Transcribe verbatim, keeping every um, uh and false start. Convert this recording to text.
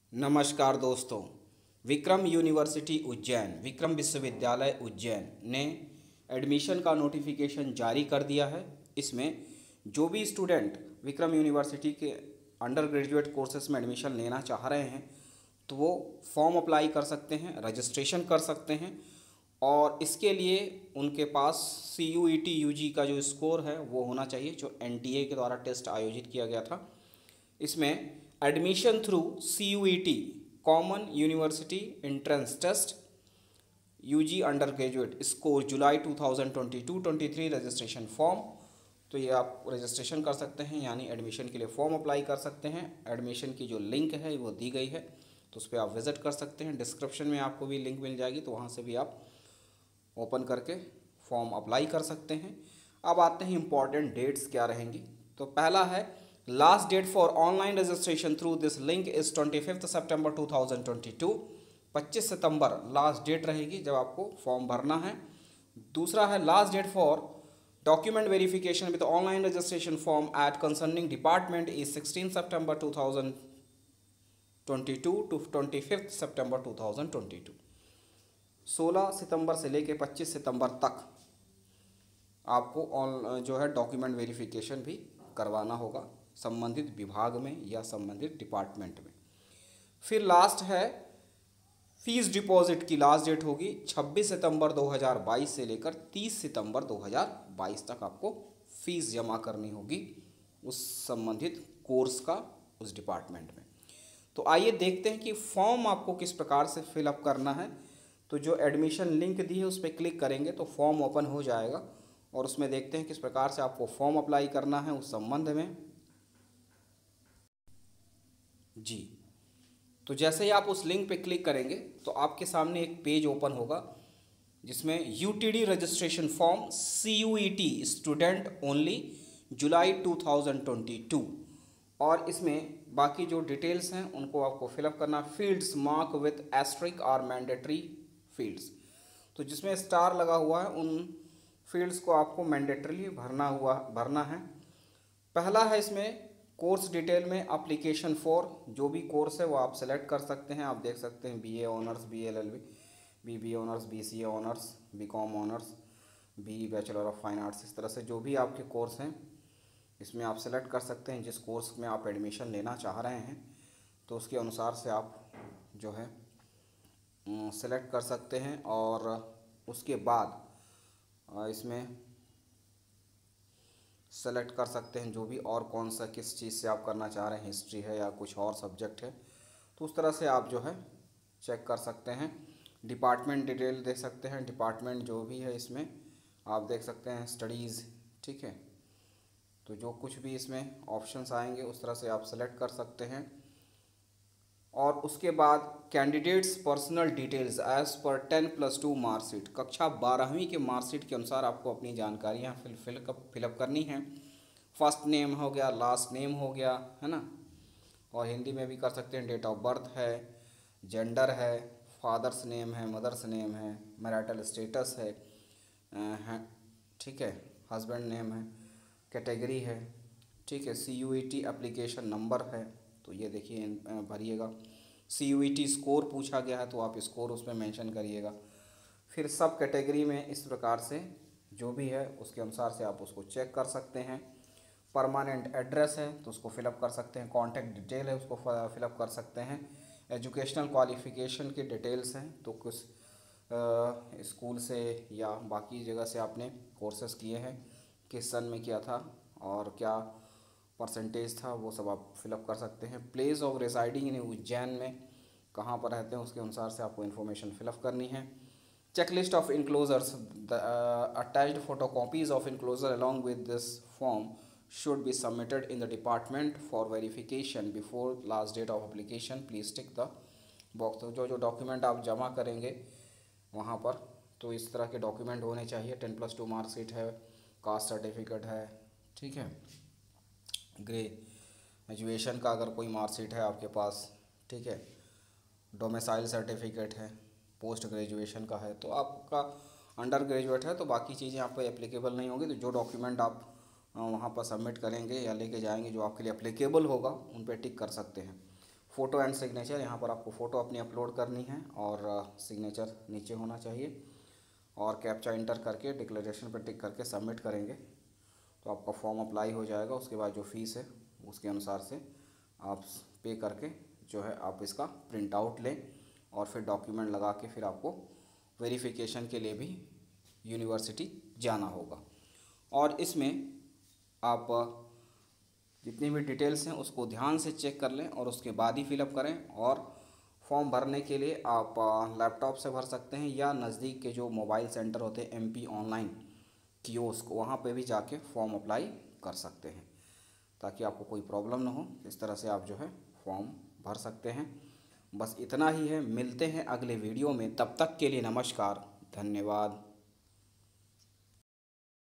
नमस्कार दोस्तों। विक्रम यूनिवर्सिटी उज्जैन, विक्रम विश्वविद्यालय उज्जैन ने एडमिशन का नोटिफिकेशन जारी कर दिया है। इसमें जो भी स्टूडेंट विक्रम यूनिवर्सिटी के अंडर ग्रेजुएट कोर्सेज में एडमिशन लेना चाह रहे हैं तो वो फॉर्म अप्लाई कर सकते हैं, रजिस्ट्रेशन कर सकते हैं। और इसके लिए उनके पास C U E T U G का जो स्कोर है वो होना चाहिए, जो एन टी ए के द्वारा टेस्ट आयोजित किया गया था। इसमें admission through C U E T common university entrance test UG undergraduate score July two thousand twenty two twenty three registration form. तो ये आप रजिस्ट्रेशन कर सकते हैं, यानी एडमिशन के लिए फॉर्म अप्लाई कर सकते हैं। एडमिशन की जो लिंक है वो दी गई है, तो उस पर आप विज़िट कर सकते हैं। डिस्क्रिप्शन में आपको भी लिंक मिल जाएगी, तो वहाँ से भी आप ओपन करके फॉर्म अप्लाई कर सकते हैं। अब आते हैं इम्पॉर्टेंट डेट्स क्या रहेंगी। तो पहला है last date for online registration through this link is twenty fifth September two thousand twenty two. पच्चीस सितंबर लास्ट डेट रहेगी जब आपको फॉर्म भरना है। दूसरा है last date for document verification with online registration form at concerning department is sixteen September two thousand twenty two to twenty fifth September two thousand twenty two. सोलह सितंबर से लेकर पच्चीस सितंबर तक आपको ऑन जो है डॉक्यूमेंट वेरिफिकेशन भी करवाना होगा संबंधित विभाग में या संबंधित डिपार्टमेंट में। फिर लास्ट है फीस डिपॉजिट की लास्ट डेट होगी छब्बीस सितंबर दो हज़ार बाईस से लेकर तीस सितंबर दो हज़ार बाईस तक आपको फीस जमा करनी होगी उस संबंधित कोर्स का उस डिपार्टमेंट में। तो आइए देखते हैं कि फॉर्म आपको किस प्रकार से फिलअप करना है। तो जो एडमिशन लिंक दी है उस पर क्लिक करेंगे तो फॉर्म ओपन हो जाएगा और उसमें देखते हैं किस प्रकार से आपको फॉर्म अप्लाई करना है उस संबंध में। जी, तो जैसे ही आप उस लिंक पे क्लिक करेंगे तो आपके सामने एक पेज ओपन होगा जिसमें U T D registration form C U E T student only July two thousand twenty two. और इसमें बाकी जो डिटेल्स हैं उनको आपको फिलअप करना। Fields mark with asterisk are mandatory fields, तो जिसमें स्टार लगा हुआ है उन फील्ड्स को आपको मैंडेटरीली भरना हुआ भरना है। पहला है इसमें कोर्स डिटेल में एप्लीकेशन फॉर, जो भी कोर्स है वो आप सेलेक्ट कर सकते हैं। आप देख सकते हैं B A honours, B L L B, B B honours, B C A honours, B com honours, B bachelor of fine arts, इस तरह से जो भी आपके कोर्स हैं इसमें आप सेलेक्ट कर सकते हैं। जिस कोर्स में आप एडमिशन लेना चाह रहे हैं तो उसके अनुसार से आप जो है सेलेक्ट कर सकते हैं। और उसके बाद इसमें सेलेक्ट कर सकते हैं जो भी और कौन सा किस चीज़ से आप करना चाह रहे हैं, हिस्ट्री है या कुछ और सब्जेक्ट है, तो उस तरह से आप जो है चेक कर सकते हैं। डिपार्टमेंट डिटेल देख सकते हैं, डिपार्टमेंट जो भी है इसमें आप देख सकते हैं स्टडीज़, ठीक है। तो जो कुछ भी इसमें ऑप्शंस आएंगे उस तरह से आप सेलेक्ट कर सकते हैं। और उसके बाद candidates personal details as per ten plus two marksheet, कक्षा बारहवीं के मार्कशीट के अनुसार आपको अपनी जानकारियाँ फिल फिलअप फिलअप करनी है। फर्स्ट नेम हो गया, लास्ट नेम हो गया, है ना। और हिंदी में भी कर सकते हैं। डेट ऑफ बर्थ है, जेंडर है, फादर्स नेम है, मदर्स नेम है, मैरिटल स्टेटस है, है ठीक है, हस्बैंड नेम है, कैटेगरी है, ठीक है। C U E T application number है, तो ये देखिए भरिएगा। C U E T score पूछा गया है तो आप स्कोर उसमें मेंशन करिएगा। फिर सब कैटेगरी में इस प्रकार से जो भी है उसके अनुसार से आप उसको चेक कर सकते हैं। परमानेंट एड्रेस है तो उसको फिलअप कर सकते हैं। कॉन्टैक्ट डिटेल है उसको फिलअप कर सकते हैं। एजुकेशनल क्वालिफ़िकेशन की डिटेल्स हैं तो कुछ स्कूल से या बाकी जगह से आपने कोर्सेज़ किए हैं, किस सन में किया था और क्या परसेंटेज था, वो सब आप फिलअप कर सकते हैं। Place of residing in Ujjain में कहाँ पर रहते हैं उसके अनुसार से आपको इन्फॉर्मेशन फिलअप करनी है। Checklist of enclosures, the attached photo copies of enclosure along with this form should be submitted in the department for verification before last date of application, please tick the box. तो जो जो document आप जमा करेंगे वहाँ पर तो इस तरह के डॉक्यूमेंट होने चाहिए। टेन प्लस टू मार्कशीट है, कास्ट सर्टिफिकेट है, ठीक है, ग्रेजुएशन का अगर कोई मार्कशीट है आपके पास, ठीक है, डोमिसाइल सर्टिफिकेट है, पोस्ट ग्रेजुएशन का है। तो आपका अंडर ग्रेजुएट है तो बाकी चीज़ें आप पे एप्लीकेबल नहीं होंगी। तो जो डॉक्यूमेंट आप वहाँ पर सबमिट करेंगे या लेके जाएंगे जो आपके लिए एप्लीकेबल होगा उन पर टिक कर सकते हैं। फ़ोटो एंड सिग्नेचर, यहाँ पर आपको फ़ोटो अपनी अपलोड करनी है और सिग्नेचर नीचे होना चाहिए, और कैप्चा इंटर करके डिक्लेरेशन पर टिक करके सबमिट करेंगे तो आपका फॉर्म अप्लाई हो जाएगा। उसके बाद जो फ़ीस है उसके अनुसार से आप पे करके जो है आप इसका प्रिंट आउट लें और फिर डॉक्यूमेंट लगा के फिर आपको वेरिफिकेशन के लिए भी यूनिवर्सिटी जाना होगा। और इसमें आप जितनी भी डिटेल्स हैं उसको ध्यान से चेक कर लें और उसके बाद ही फिलअप करें। और फॉर्म भरने के लिए आप लैपटॉप से भर सकते हैं या नज़दीक के जो मोबाइल सेंटर होते हैं एमपी ऑनलाइन कियोस्क, वहाँ पे भी जाके फॉर्म अप्लाई कर सकते हैं ताकि आपको कोई प्रॉब्लम ना हो। इस तरह से आप जो है फॉर्म भर सकते हैं। बस इतना ही है, मिलते हैं अगले वीडियो में, तब तक के लिए नमस्कार, धन्यवाद।